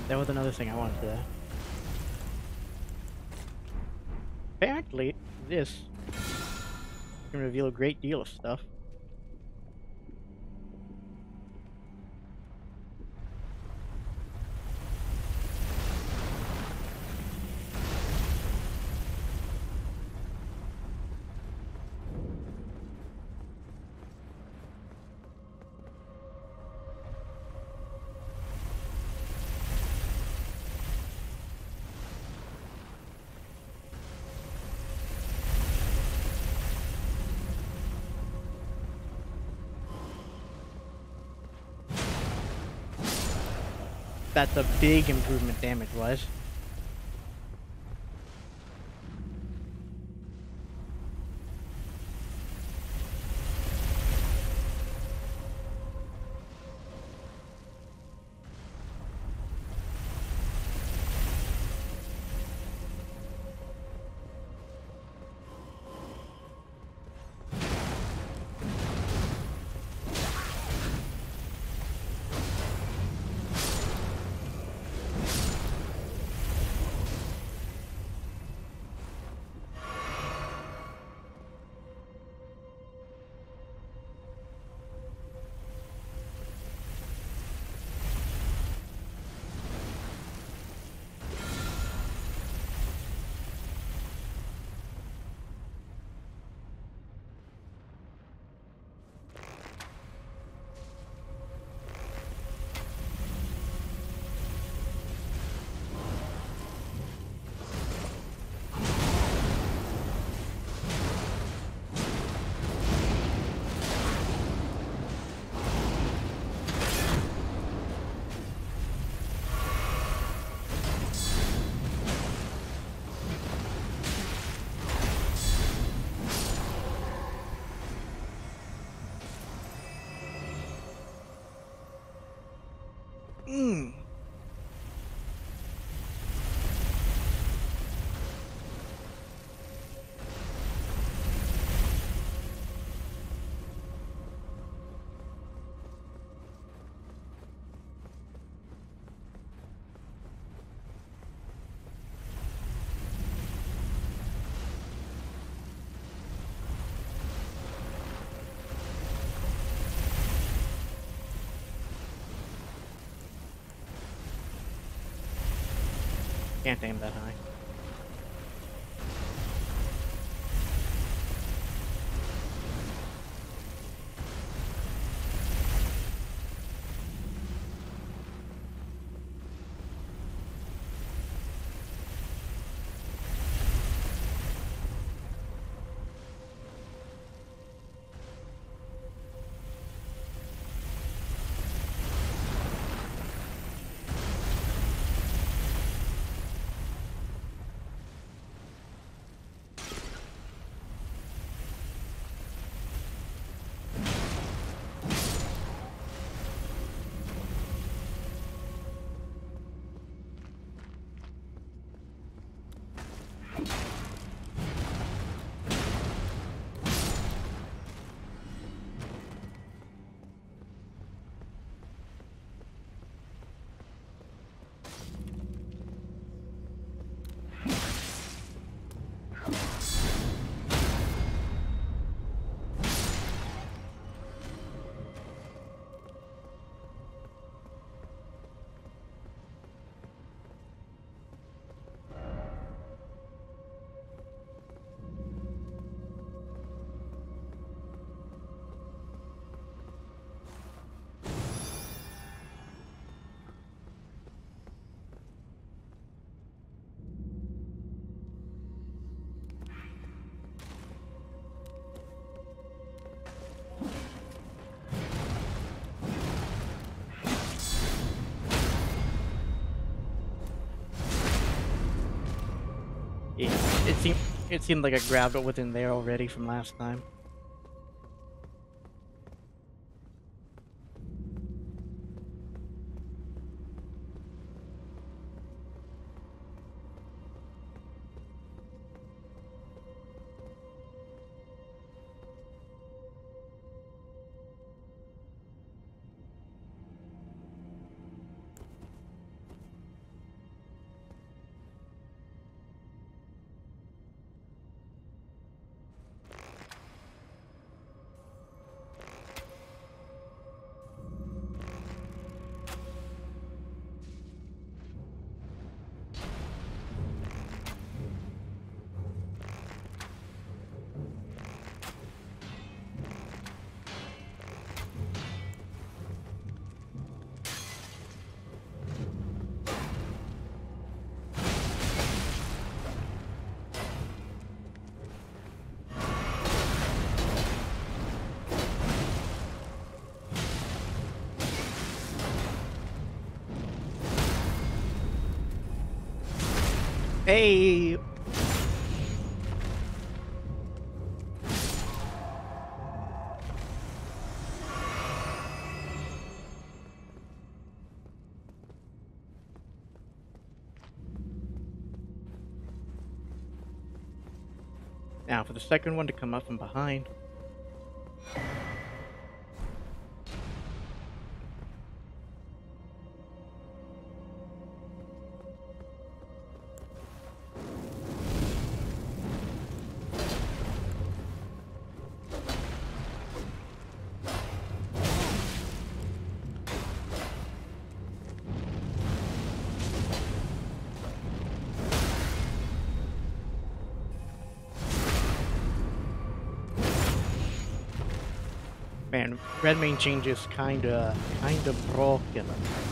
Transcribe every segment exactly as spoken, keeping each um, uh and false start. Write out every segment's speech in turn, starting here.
that was another thing I wanted to. Apparently, this can reveal a great deal of stuff. That's a big improvement damage-wise. Mm. Can't aim that high. It, it seemed it seemed like I grabbed it within there already from last time. Hey! Now for the second one to come up from behind. Man, red main change is kinda, kinda broken.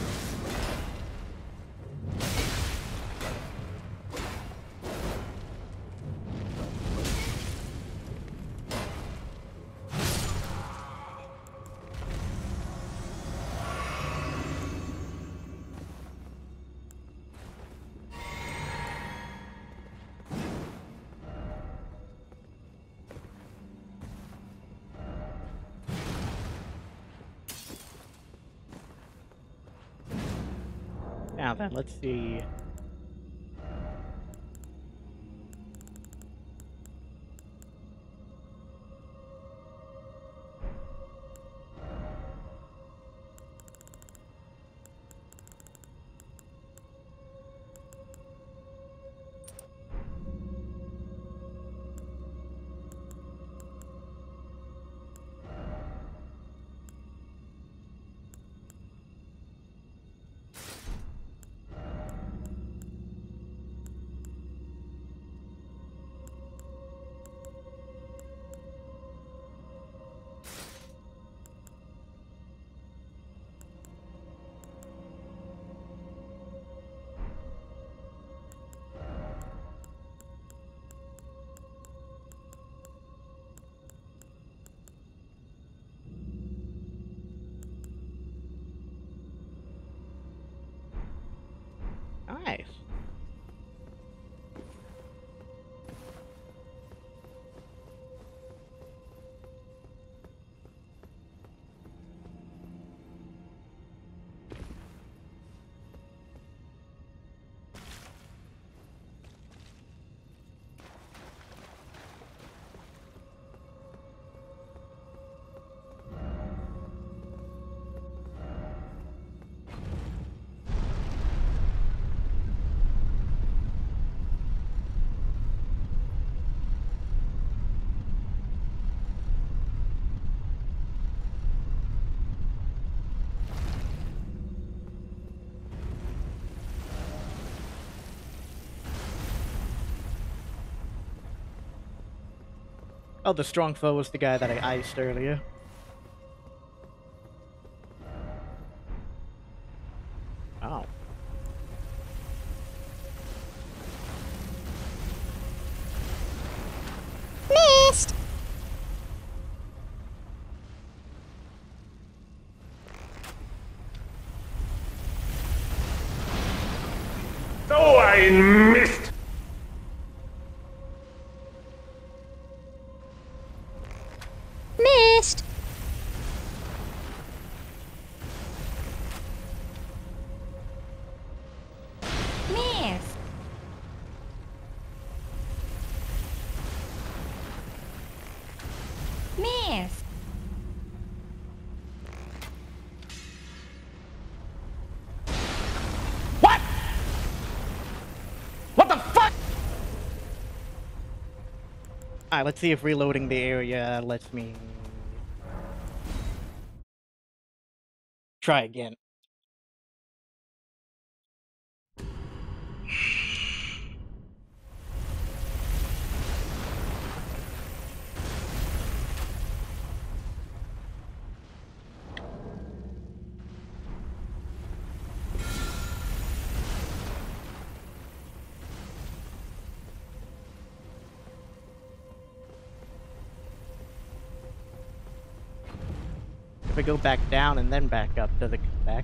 Now then, let's see. Nice. Oh, the strong foe was the guy that I iced earlier. Oh. Missed! Oh, I missed! Missed! Missed! Missed! What? What the fuck? Alright, let's see if reloading the area lets me try again. If I go back down and then back up, does it come back?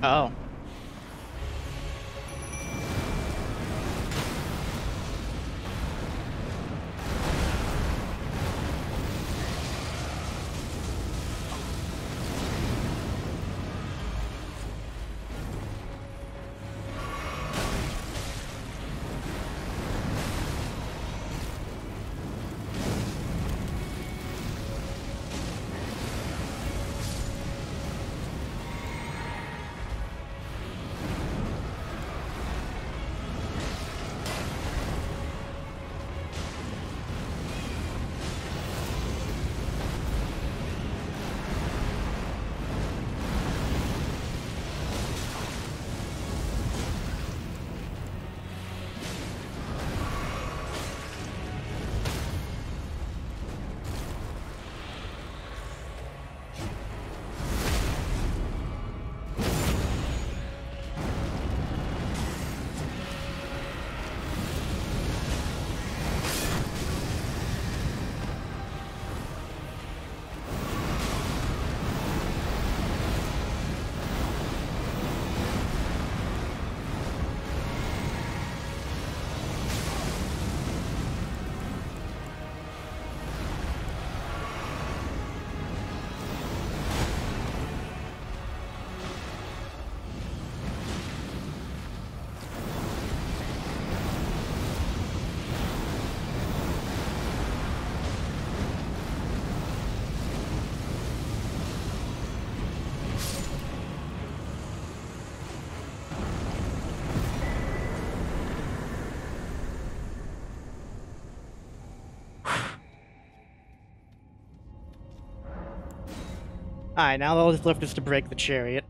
Oh. Alright, now all that's left is to break the chariot.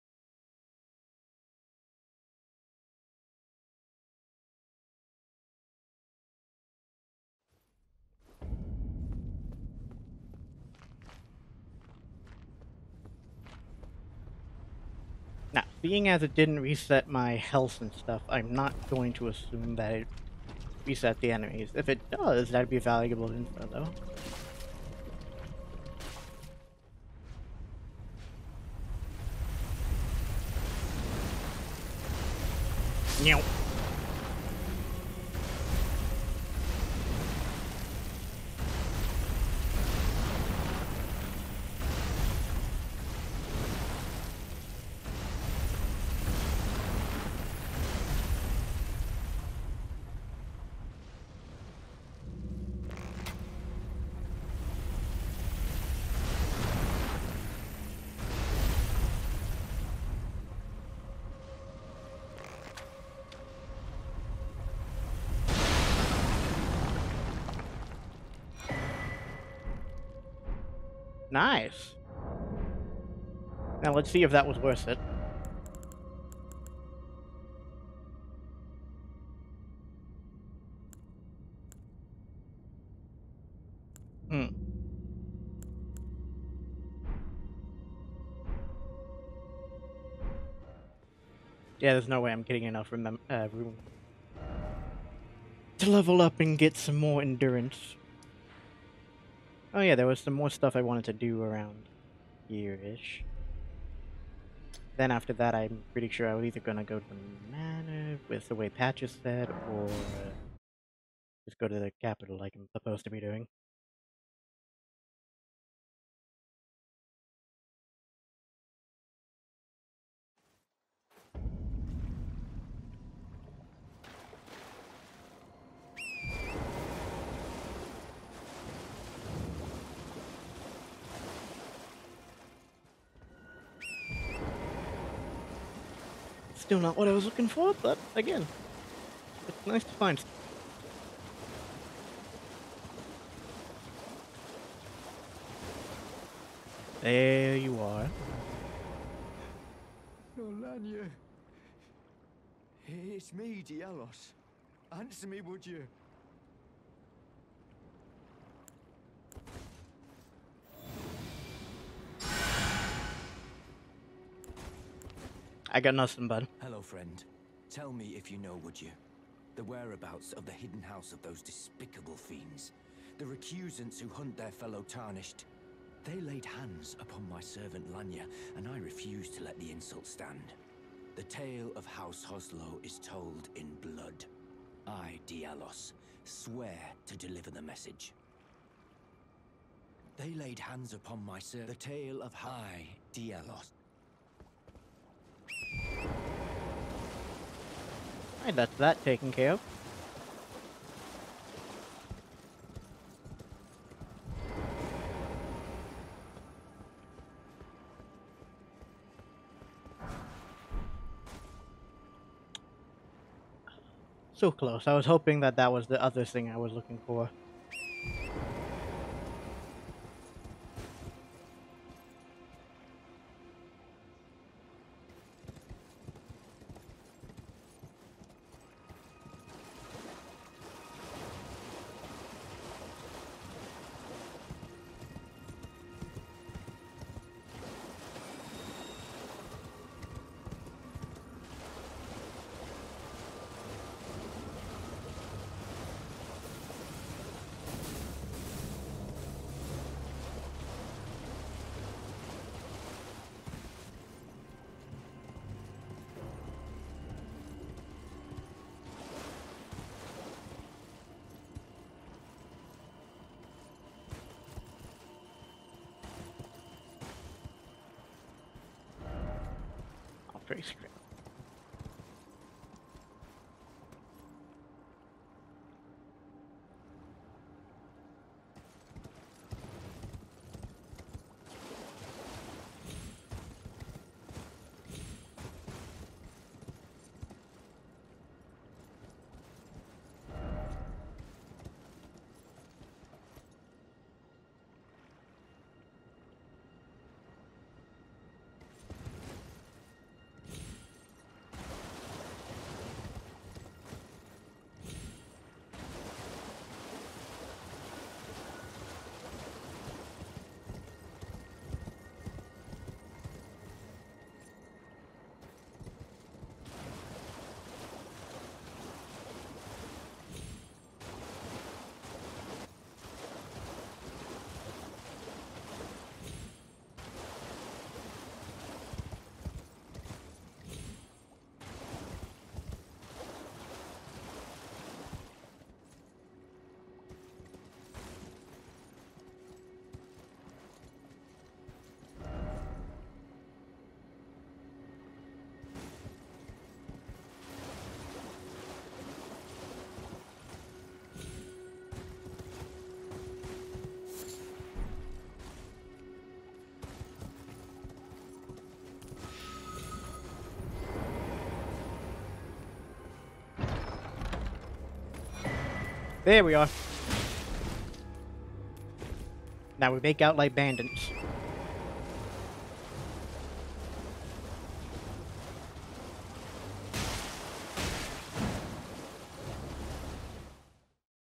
Now, seeing as it didn't reset my health and stuff, I'm not going to assume that it reset the enemies. If it does, that'd be valuable info, though. Meow. Nice. Now let's see if that was worth it. Hmm. Yeah, there's no way I'm getting enough remem uh, room to level up and get some more endurance. Oh yeah, there was some more stuff I wanted to do around here-ish. Then after that, I'm pretty sure I was either gonna go to the manor with the way Patch is said, or uh, just go to the capital like I'm supposed to be doing. Still not what I was looking for, but again, it's nice to find. There you are. Nolania. It's me, Dielos. Answer me, would you? I got nothing, bud. Hello, friend. Tell me if you know, would you? The whereabouts of the hidden house of those despicable fiends. The recusants who hunt their fellow tarnished. They laid hands upon my servant Lanya, and I refused to let the insult stand. The tale of House Hoslow is told in blood. I, Dialos, swear to deliver the message. They laid hands upon my servant. The tale of I, Dialos. Alright, that's that taken care of. So close. I was hoping that that was the other thing I was looking for. Very scrap. There we are. Now we make out like bandits.